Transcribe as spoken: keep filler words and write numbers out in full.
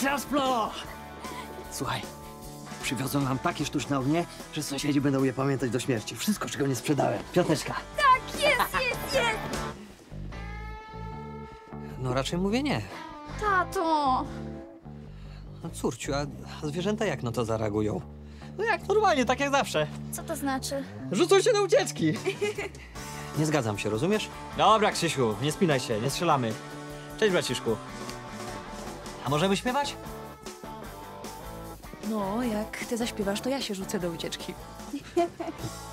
Sasplo! Słuchaj, przywiozłem wam takie sztuczne ognie, że sąsiedzi będą je pamiętać do śmierci. Wszystko, czego nie sprzedałem. Piąteczka. Tak, jest, jest, jest! No raczej mówię nie. Tato! No córciu, a, a zwierzęta jak na to zareagują? No jak normalnie, tak jak zawsze. Co to znaczy? Rzucą się na ucieczki. Nie zgadzam się, rozumiesz? Dobra, Krzysiu, nie spinaj się, nie strzelamy. Cześć, braciszku. A możemy śpiewać? No, jak ty zaśpiewasz, to ja się rzucę do ucieczki.